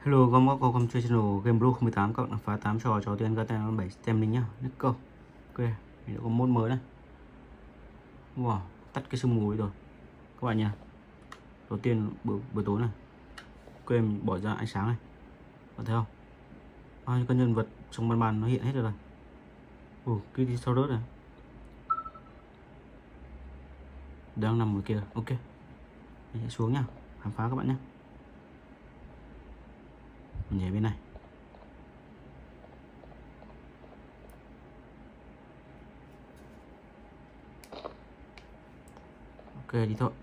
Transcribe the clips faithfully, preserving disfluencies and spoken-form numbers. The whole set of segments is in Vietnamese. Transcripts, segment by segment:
Hello, các bác welcome to channel Game Blue không một tám, các bạn phá tám trò trò tiền các tên bảy tem linh nhá. Let's go. Ok, mình đã có mode mới này. Wow, tắt cái sương mù rồi các bạn nha. Đầu tiên buổi buổi tối này. Ok, mình bỏ ra ánh sáng này. Bạn thấy không? Bao nhiêu con nhân vật trong ban ban nó hiện hết rồi. Ồ, cái đi sau rớt này. Đang nằm ở kia. Ok. Mình sẽ xuống nha. Khám phá các bạn nhé. Mình nhảy bên này. Ok, đi thôi.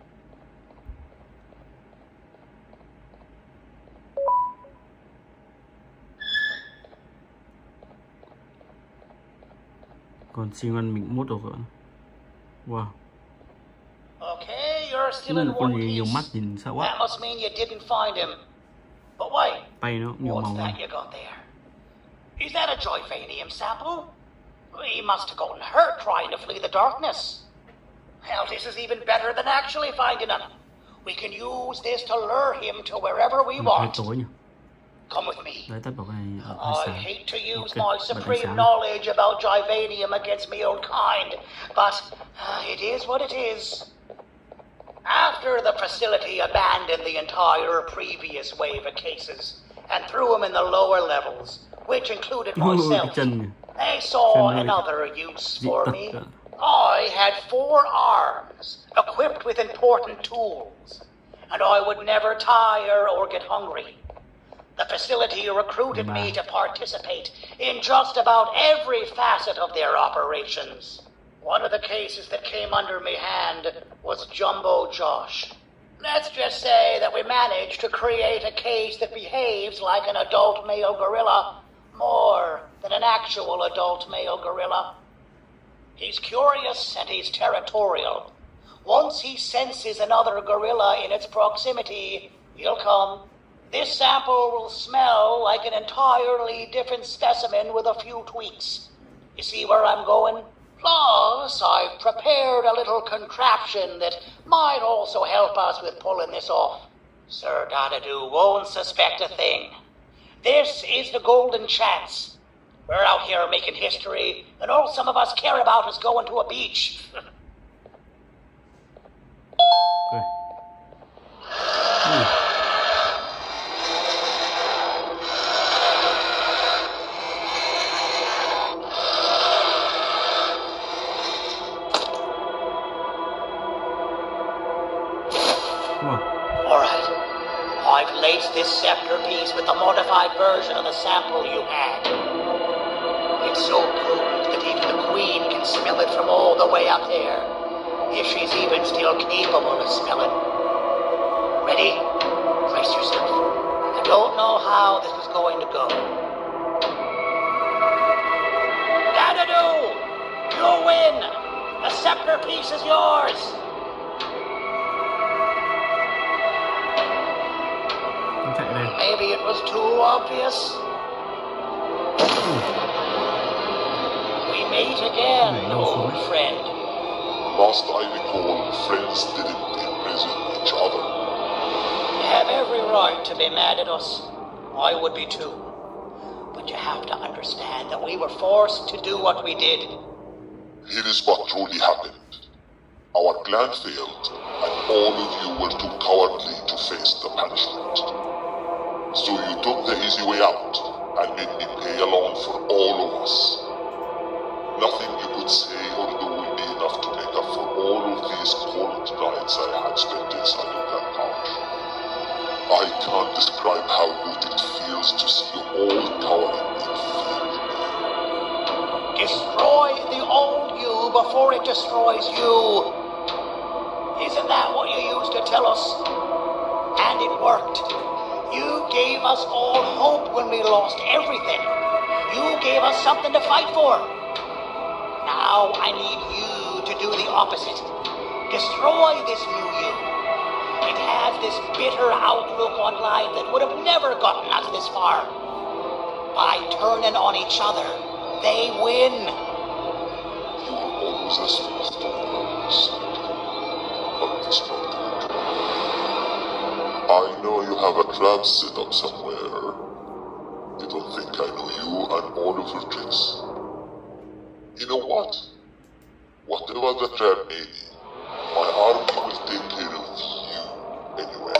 Còn xin ăn mình mốt rồi các bạn. Wow. Okay, you're still Cái in là con one gì nhiều mắt piece. nhìn sợ That quá. must mean you didn't find him. But wait, Tay nó nhiều màu what's that này. you got there? Is that a Joyvanium sample? He must have gotten hurt trying to flee the darkness. Hell, this is even better than actually finding him. We can use this to lure him to wherever we Ừ, want. tối nhỉ. Come with me. Đấy, tắt vào cái này. I hate to use Okay, my bật supreme ánh sáng. knowledge about Joyvanium against my own kind, but uh, it is what it is. After the facility abandoned the entire previous wave of cases and threw them in the lower levels, which included Ui, cái myself, chân nhỉ. they saw Chân hơi another use dị for tật me. cả. I had four arms, equipped with important tools, and I would never tire or get hungry. The facility recruited me to participate in just about every facet of their operations. One of the cases that came under my hand was Jumbo Josh. Let's just say that we managed to create a case that behaves like an adult male gorilla, more than an actual adult male gorilla. He's curious and he's territorial. Once he senses another gorilla in its proximity, he'll come. This sample will smell like an entirely different specimen with a few tweaks. You see where I'm going? Plus, I've prepared a little contraption that might also help us with pulling this off. Sir Dadadoo won't suspect a thing. This is the golden chance. We're out here making history, and all some of us care about is going to a beach. Ok. Ừ. Wow. Alright. I've laced this scepter piece with the modified version of the sample you had. It's so good that even the Queen can smell it from all the way up there. If she's even still capable of smelling. Ready? Brace yourself. I don't know how this is going to go. Dadadoo! You win! The scepter piece is yours! Chạy đây. Maybe it was too obvious. We meet again, Này, đâu xuống old ấy. friend. Last I recall, friends didn't imprison each other. You have every right to be mad at us. I would be too. But you have to understand that we were forced to do what we did. Here is what truly happened. Our plan failed, and all of you were too cowardly to face the punishment. So you took the easy way out, and made me pay alone for all of us. Nothing you could say or do will be enough to make up for all of these cold nights I had spent inside of that couch. I can't describe how good it feels to see you all cowering in fear of me. Destroy the old you before it destroys you. Isn't that what you used to tell us? And it worked. You gave us all hope when we lost everything. You gave us something to fight for. Now I need you to do the opposite. Destroy this new you. It has this bitter outlook on life that would have never gotten us this far. By turning on each other, they win. You were always as fast on the other side, but it's not good. I know you you have a trap set up somewhere. You don't think I know you and all of your tricks? You know what? Whatever the trap may be, my army will take care of you anyway.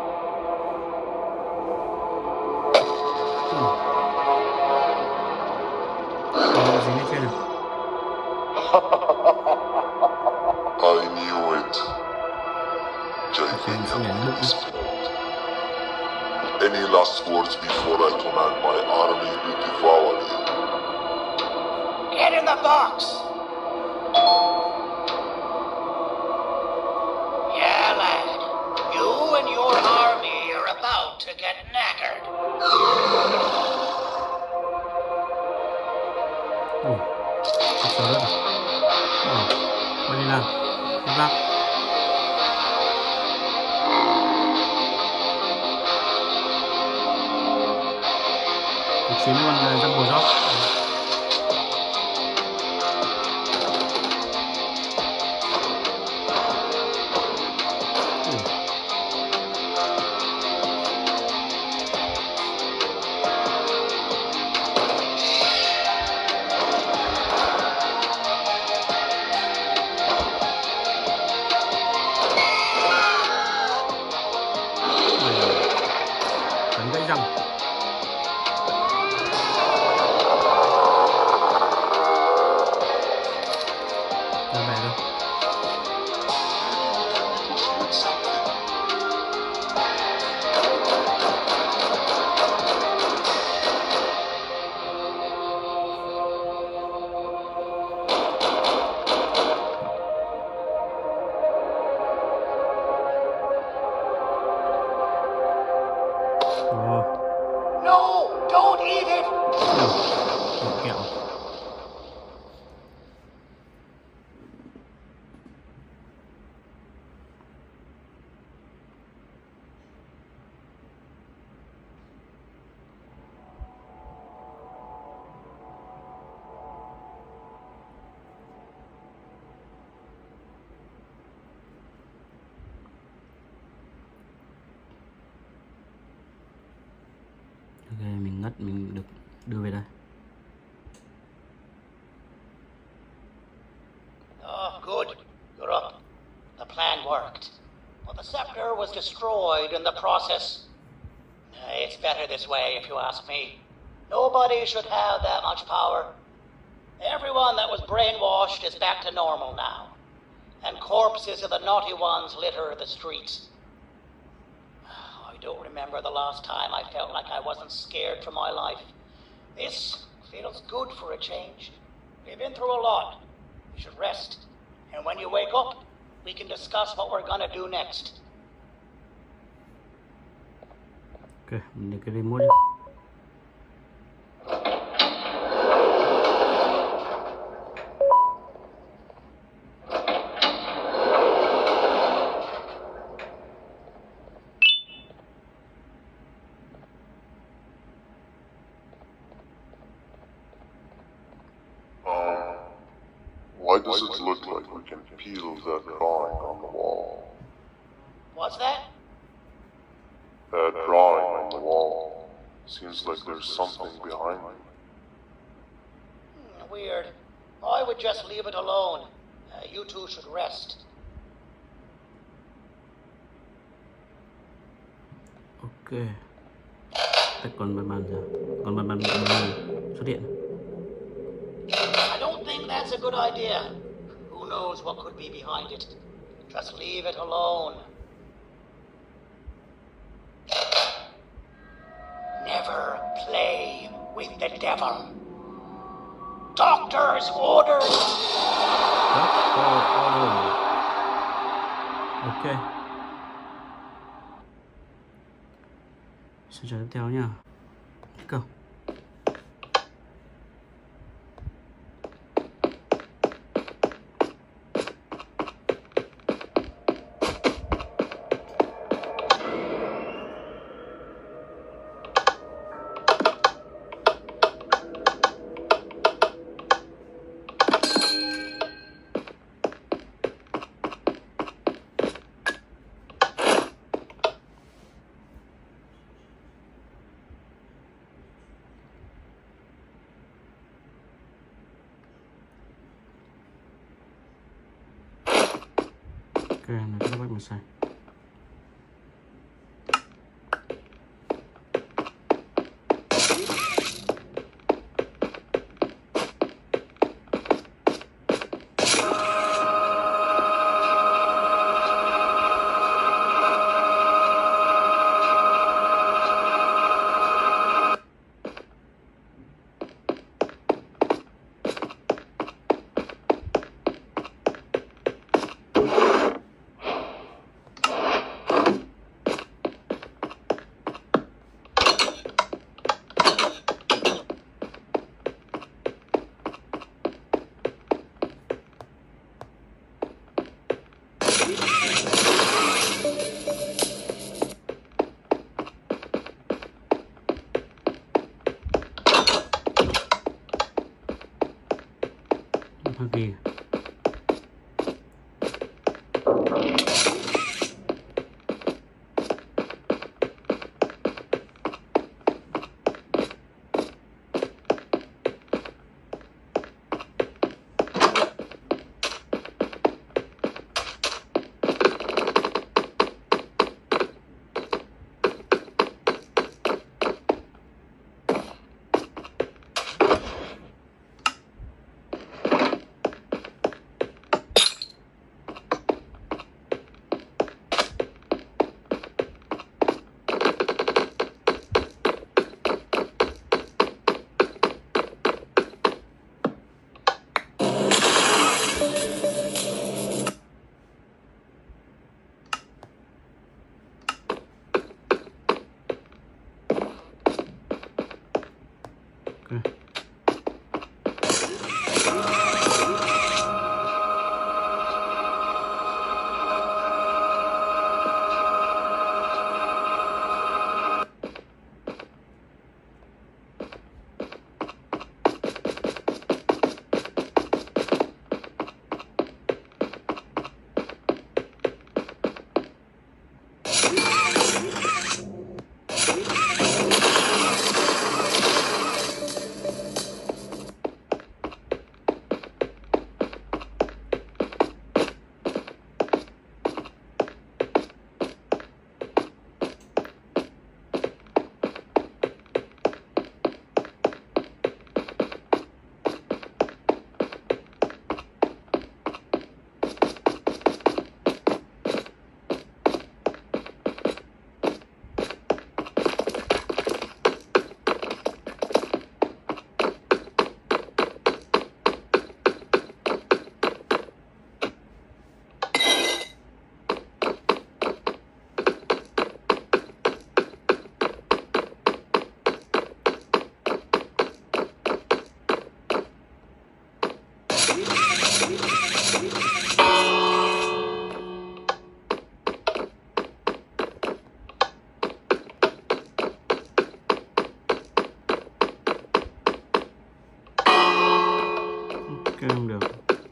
I knew it. Gigantic expelled. Any last words before I command my army to devour you? Get in the box! Yeah, lad. You and your army are about to get knackered. Ủa, thật sự đấy. Ủa, bao nhiêu lần? Em lắc. Cuộc chiến con răng bồ gióc. Gãy răng. Ra về đâu. No, don't eat it! Một kẹo. Ok, mình ngất, mình được đưa về đây. Oh, good. You're up. The plan worked. But the scepter was destroyed in the process. It's better this way, if you ask me. Nobody should have that much power. Everyone that was brainwashed is back to normal now. And corpses of the naughty ones litter the streets. I don't remember the last time I felt like I wasn't scared for my life. This feels good for a change. We've been through a lot. You should rest. And when you wake up, we can discuss what we're gonna do next. Ok, mình lấy cái remote đi. Why does it look like we can peel that drawing on the wall? What's that? That drawing on the wall. Seems like there's something behind it. Hmm, weird. I would just leave it alone. Uh, you two should rest. Ok. Tách con bàn bàn ra. Con bàn bàn bàn xuất hiện. I don't think that's a good idea. Who knows what could be behind it? Just leave it alone. Never play with the devil. Doctor's orders. Doctor order. Ok. Sẽ chờ tiếp theo nha. Go. này các bác mình xài. Kìa. Không được.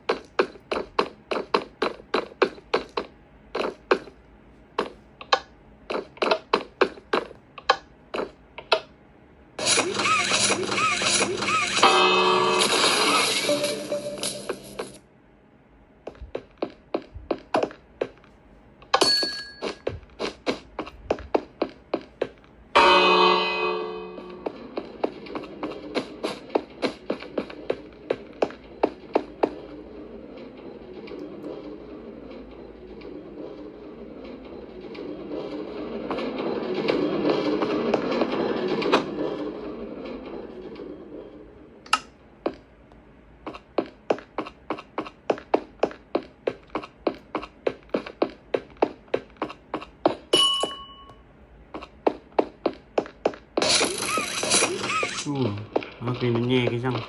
Ủa, ok nó nhè cái răng.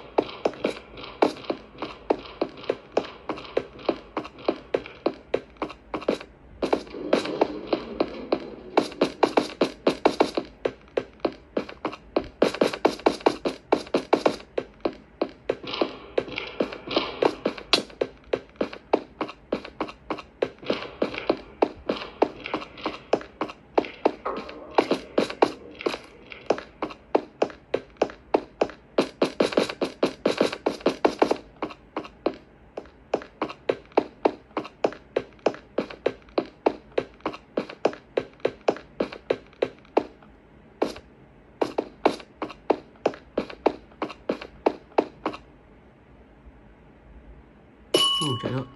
Ui, chạy rồi.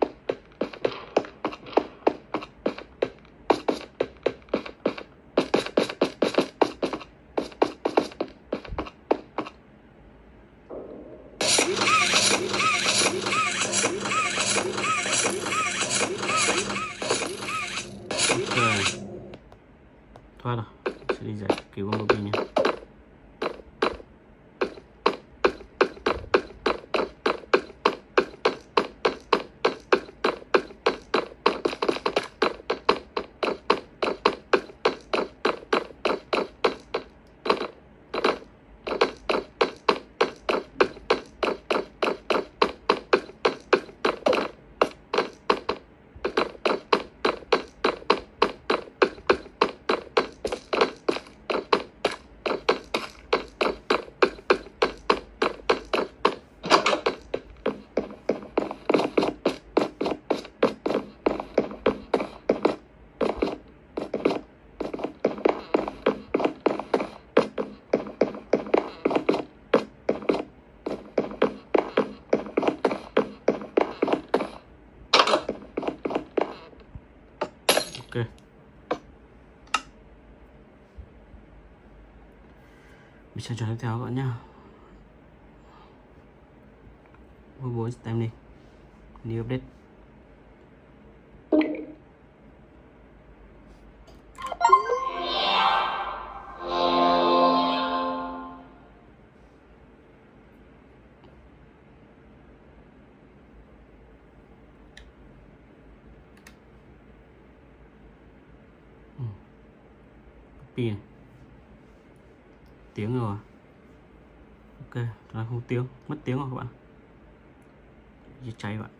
Thoát rồi, sẽ đi giải cứu con Bobby nha. Ok. Mình sẽ cho tiếp theo các bạn nhá. bốn tem đi. New update. Copy này. Tiếng rồi. Ok, là không tiếng, mất tiếng rồi các bạn. Chỉ cháy bạn.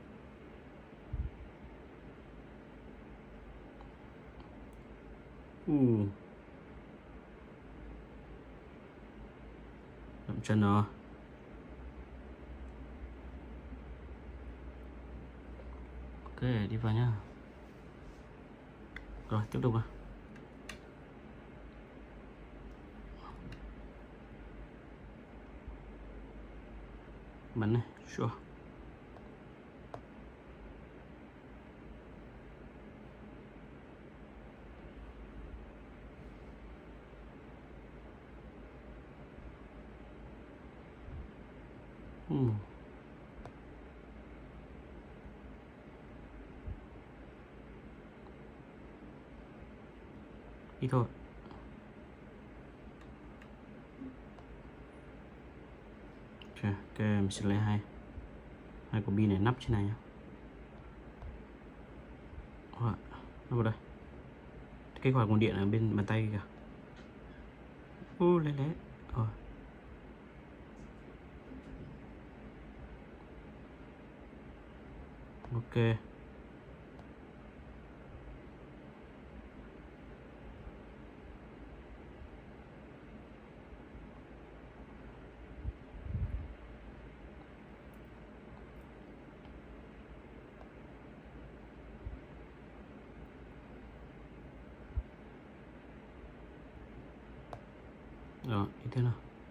Uh. Dậm chân rồi. Ok, đi vào nhá. Rồi, tiếp tục nào. Bắn này, sure. Hmm. Đi thôi. Ok, ok, mình sẽ lấy hai hai quả pin này nắp trên này nhá. Rồi, nó vào đây. Cái quả nguồn điện ở bên bàn tay kìa. Ô, lấy lấy. Rồi. Ok. Rồi, như thế nào?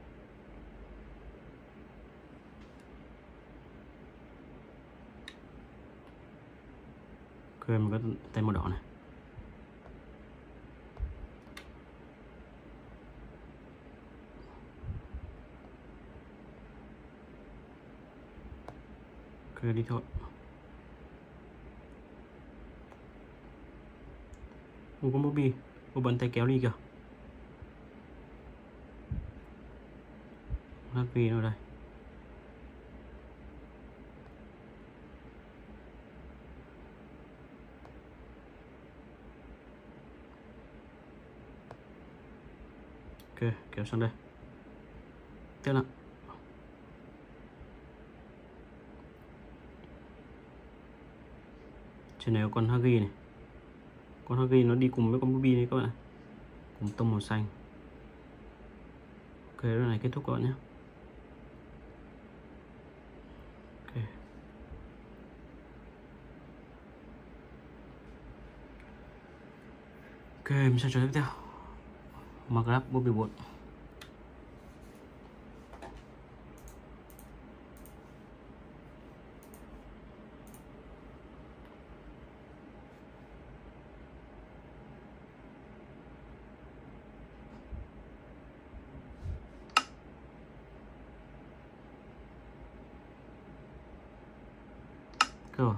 Ok, mình có tay màu đỏ này. Ok, đi thôi. Ủa, con Bobby, một bàn tay kéo đi kìa. Happy nó đây. Ok, kéo sang đây. Tiếp nào. Trên này có con Huggy này. Con Huggy nó đi cùng với con Bobby này các bạn. Cùng tông màu xanh. Ok, đoạn này kết thúc các bạn nhé. Ok. Ok, mình sẽ cho tiếp theo. Minecraft Bobby bốn. go.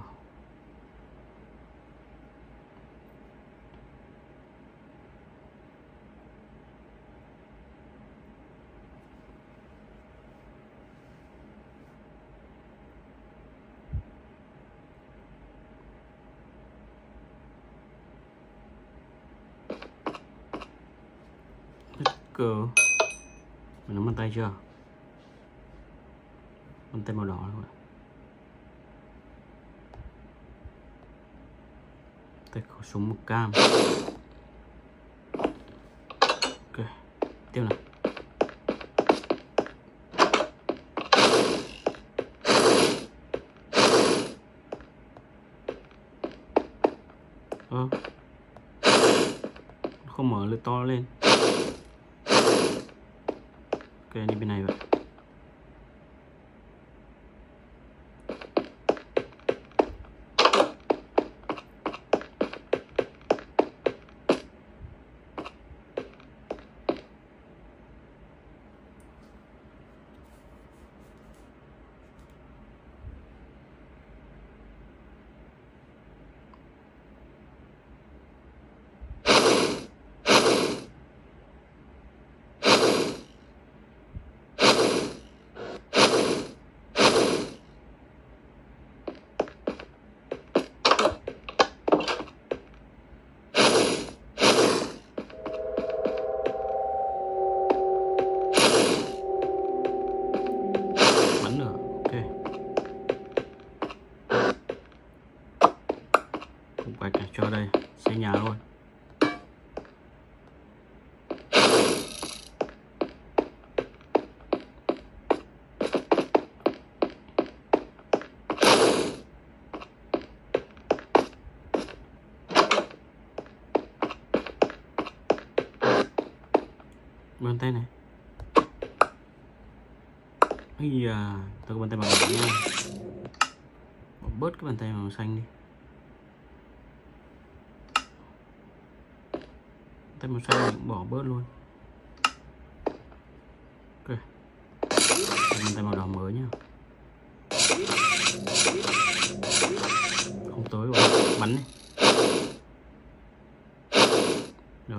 Cờ mình nắm bàn tay chưa, bàn tay màu đỏ các bạn, tay khẩu súng màu cam. Ok, tiếp nào. Ơ, không mở lưỡi to lên. Ok, đi bên này vậy. Cho đây, xây nhà luôn. Bàn tay này. Ây da, tôi có bàn tay màu đỏ nha. Bỏ bớt cái bàn tay màu xanh đi. Tay màu xanh cũng bỏ bớt luôn. Ok, bàn tay màu đỏ mới nhá. Không tới rồi, bắn đi. Rồi.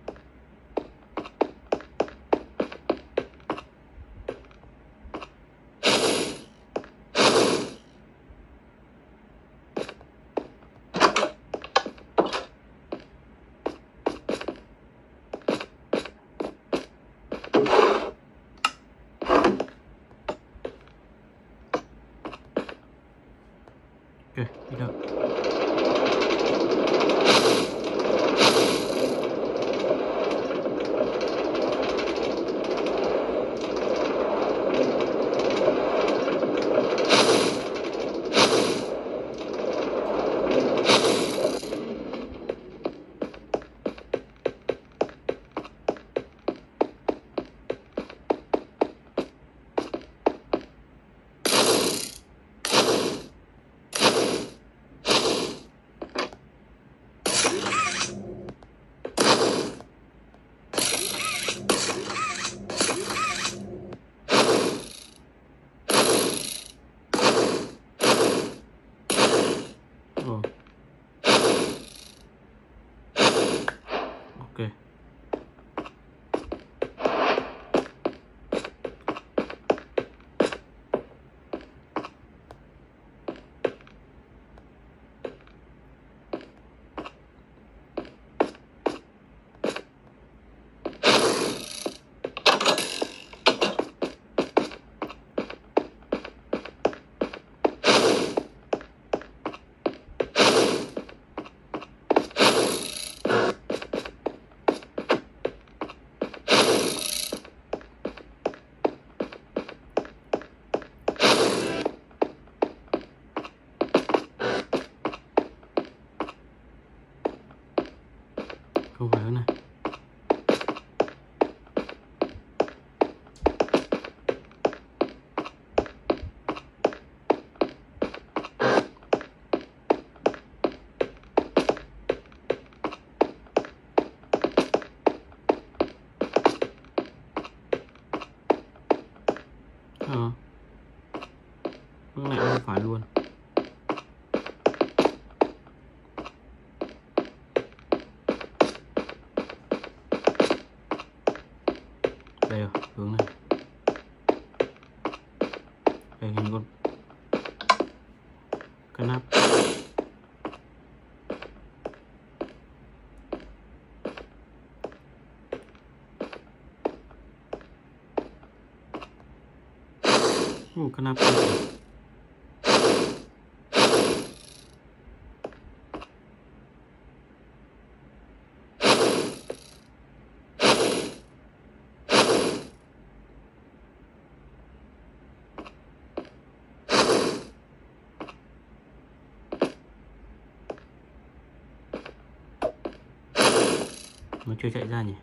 Ok, đi đâu? Ok. Không phải cái này. Ờ, cái này không phải luôn. Đây rồi, hướng này. Đây hình con cái nắp. Ủa, cái nắp này. Nó chưa chạy ra nhỉ?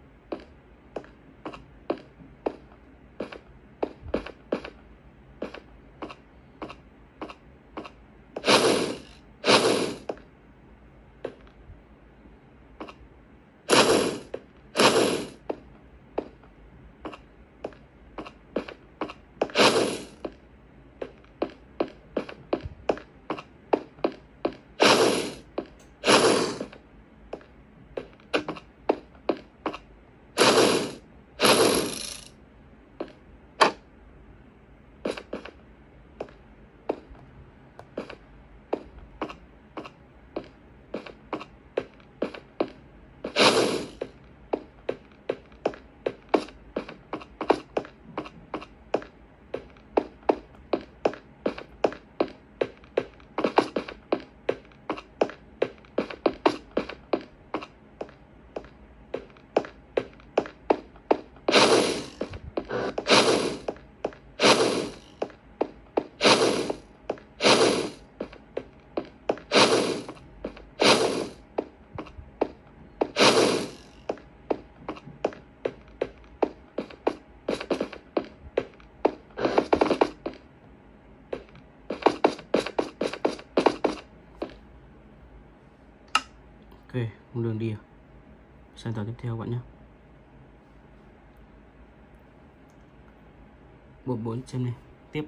Ok, con đường đi. Sang tàu tiếp theo bạn nhé. Bộ bốn xem này, tiếp.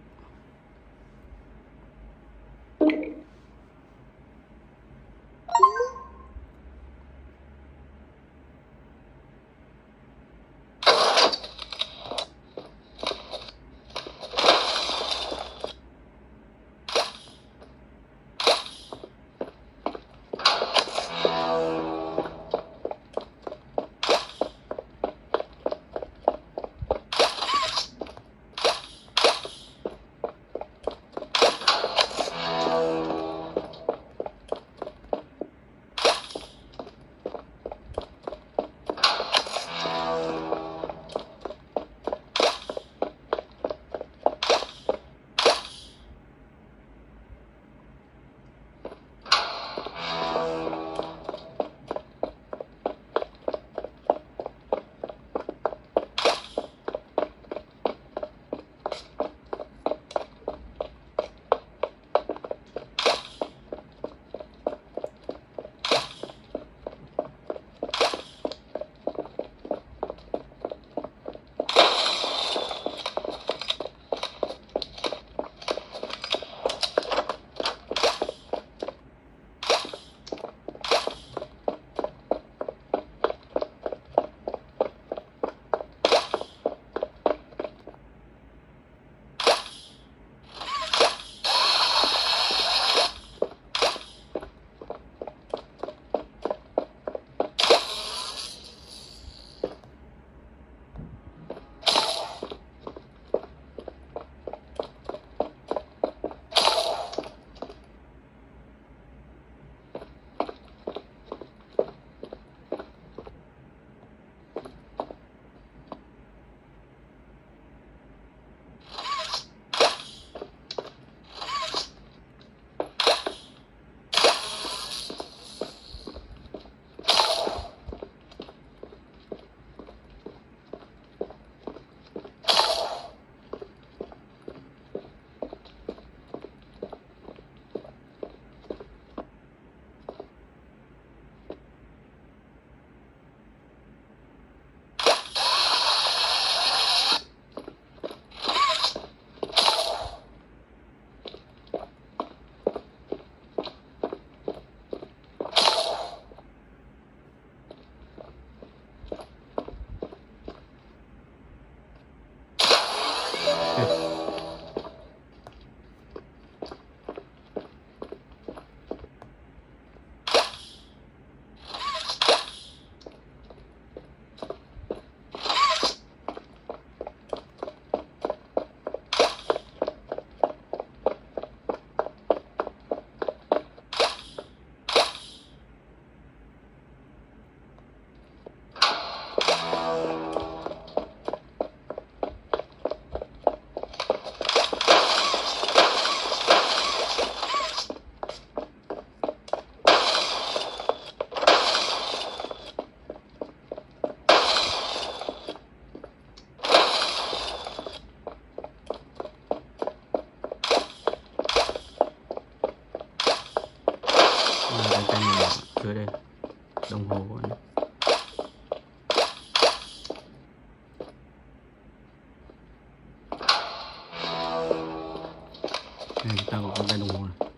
Đây, chúng ta có con tay đồng hồ này,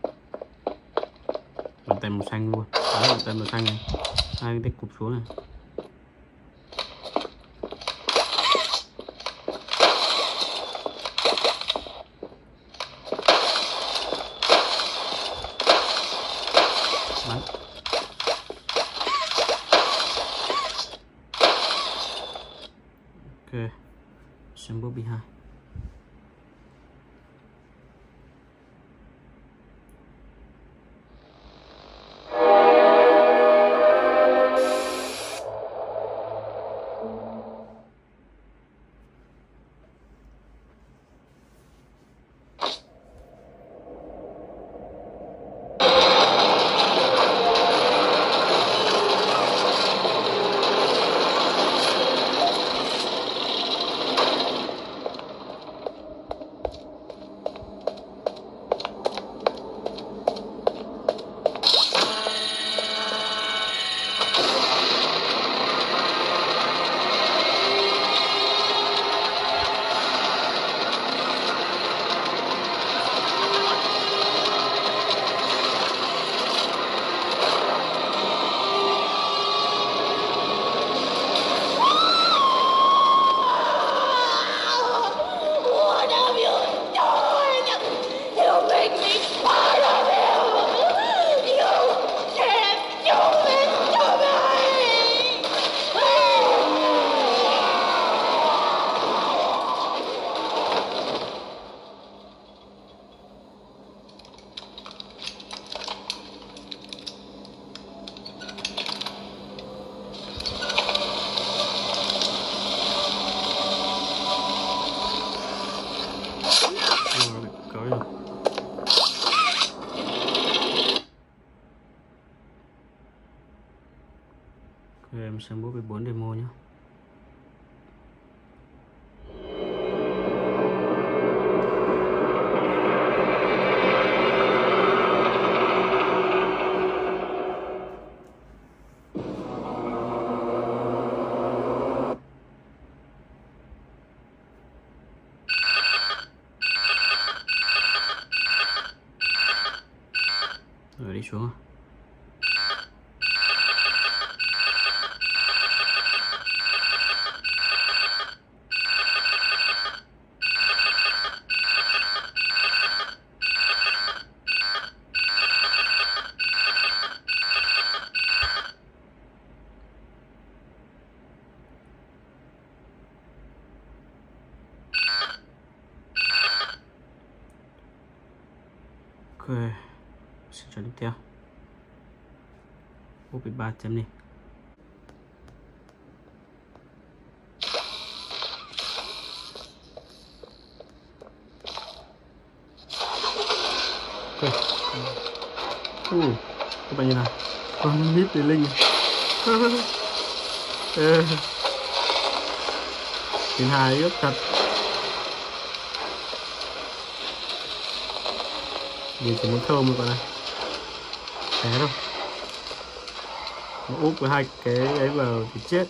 bàn tay màu xanh luôn. Đấy, bàn tay màu xanh này, hai cái tay cụp xuống này. Bắn. Ok, xem Bobby hai. Em xem Bobby bốn demo nhé. Rồi đi xuống. Ok, sẽ cho tiếp theo Bobby ba chấm đi. Ok. Uh, các bạn nhìn nào, con nít thì linh. Nhìn hài rất thật. Nhìn chỉ muốn thơm thôi bạn này. Té đâu. Nó úp với hai cái ấy vào thì chết.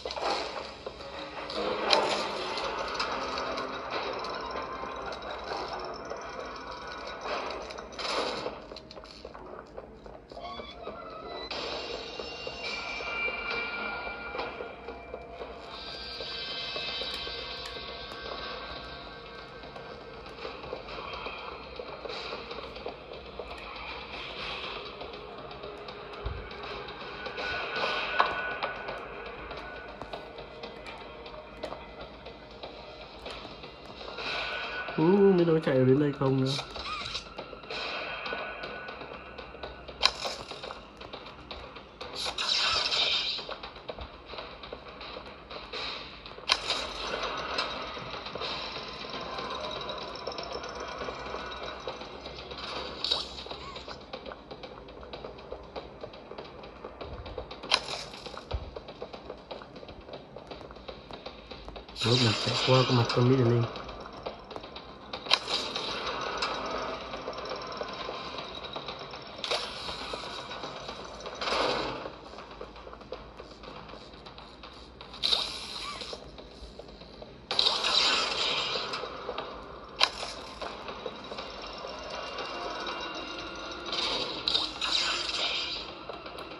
Uh, mấy đứa chạy đến đây không nữa. Lúc này chạy qua cái mặt con Mỹ Linh.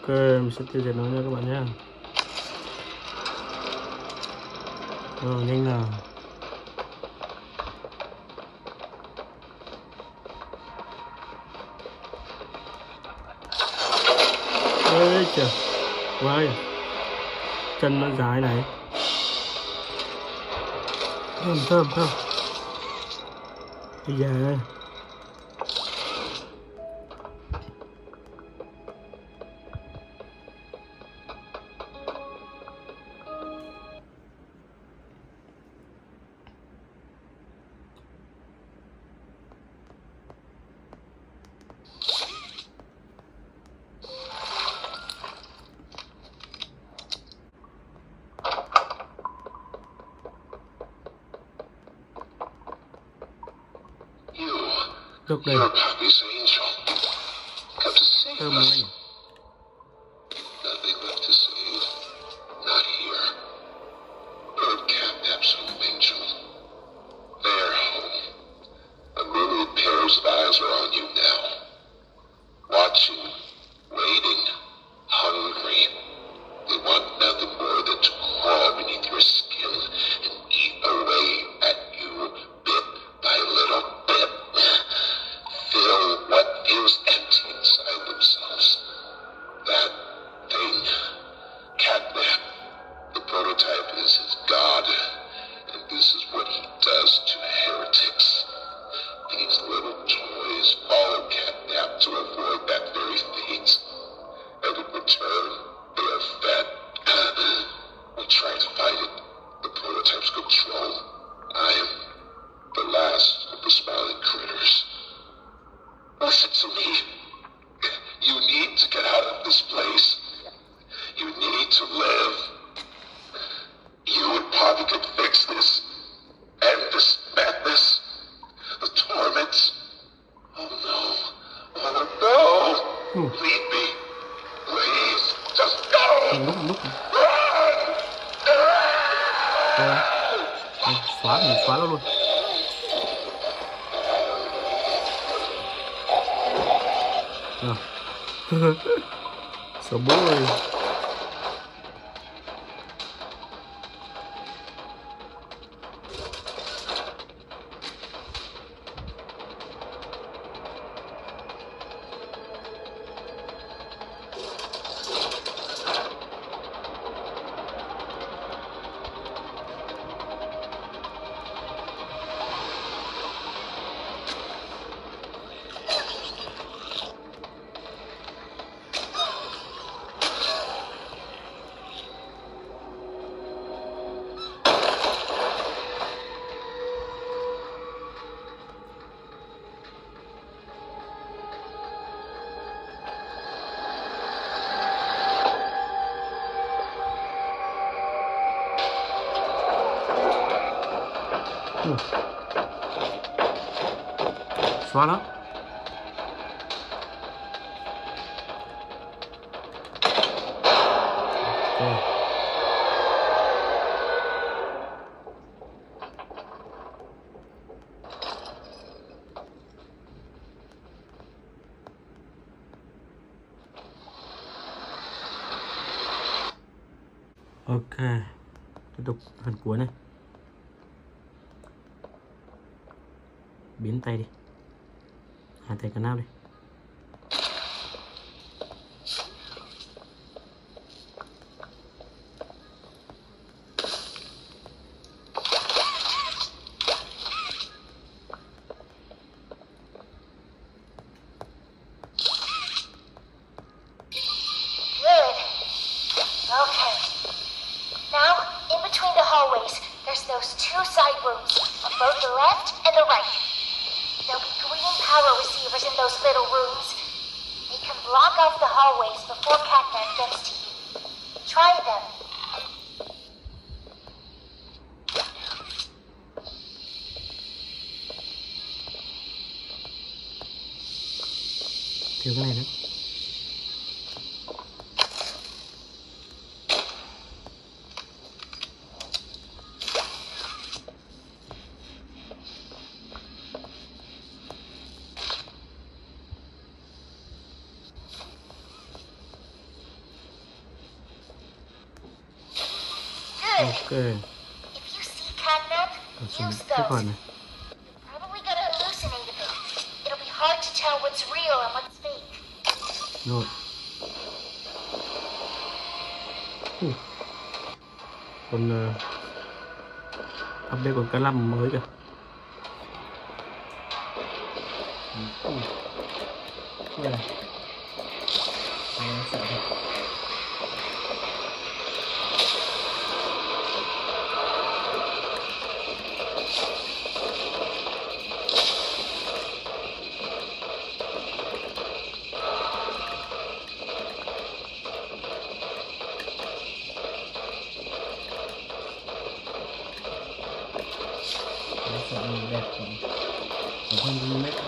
mình sẽ tiêu diệt nó nha các bạn nhé. Rồi nhanh nào. Ê trời, wow, chân nó dài này, thơm thơm thơm. Bây giờ được đây. Thơm quá nhỉ. Lúc lúc xóa mình xóa nó luôn. Sợ bố ơi. Ừ. Xóa nó. Okay. Ok, tiếp tục phần cuối này. Biến tay đi, hai tay cắn áp đi. Thiếu cái này nữa. Ok. If you see catnip, Còn use cái those. phần này. Probably gonna hallucinate a bit. It'll be hard to tell what's real and what's fake. Rồi. Uh. Còn uh, update còn cái năm mới kìa. Uh. Đây này. Đây, sợ thật. Sợ đẹp còn hơn một mét.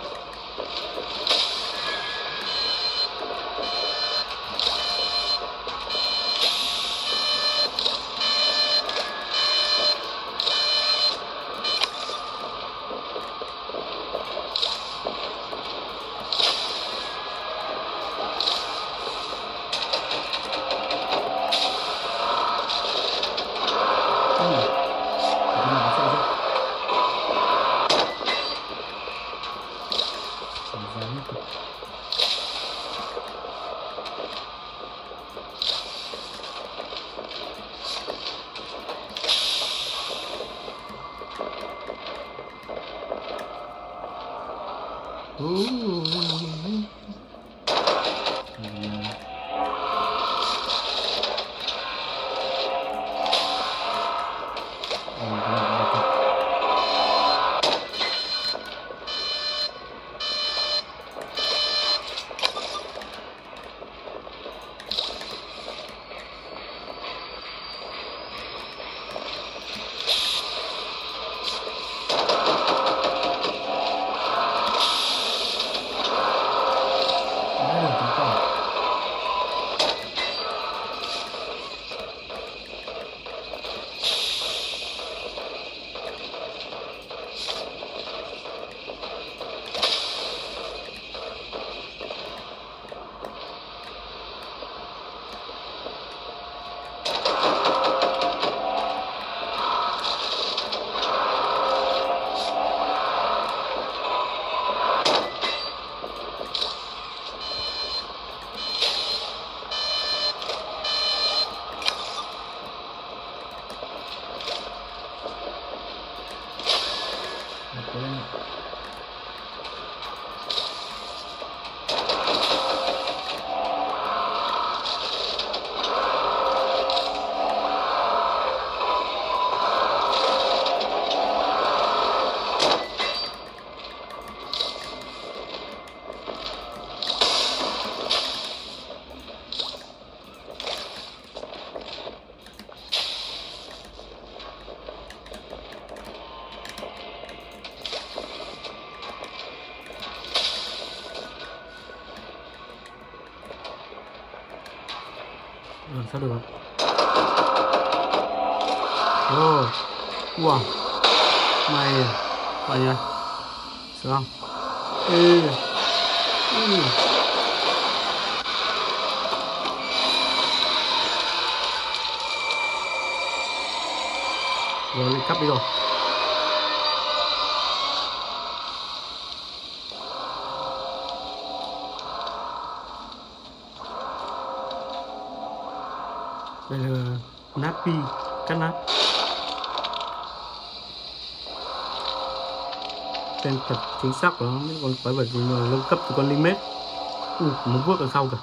Làm sao được? Oh, wow, mày, phải nhỉ? Sao không? Ê, ê. Rồi bị cắp đi rồi. Đây là nắp pi, cắt nắp. Tên thật chính xác của nó, còn phải bởi vì nâng cấp từ con limit. Ừ, một bước ở sau kìa.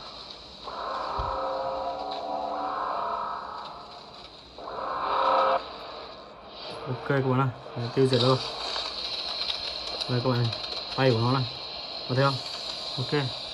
Ok các bạn ơi, tiêu diệt rồi. Đây các bạn này, tay của nó này, có thấy không? Ok.